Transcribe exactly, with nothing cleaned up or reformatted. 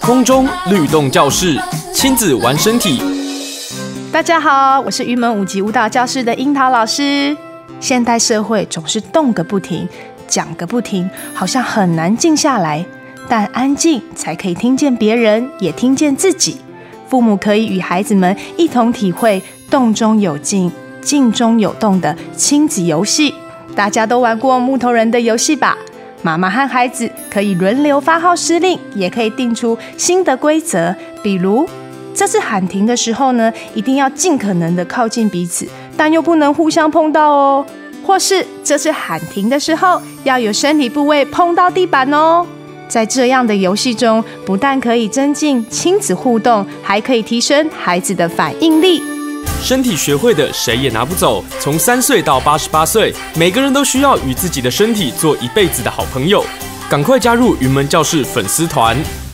空中律动教室，亲子玩身体。 大家好，我是云门五级舞蹈教室的樱桃老师。现代社会总是动个不停，讲个不停，好像很难静下来。但安静才可以听见别人，也听见自己。父母可以与孩子们一同体会动中有静，静中有动的亲子游戏。大家都玩过木头人的游戏吧？妈妈和孩子可以轮流发号施令，也可以定出新的规则，比如这次喊停的时候呢，一定要尽可能的靠近彼此，但又不能互相碰到哦。或是这次喊停的时候，要有身体部位碰到地板哦。在这样的游戏中，不但可以增进亲子互动，还可以提升孩子的反应力。 身体学会的谁也拿不走，从三岁到八十八岁，每个人都需要与自己的身体做一辈子的好朋友。赶快加入云门教室粉丝团！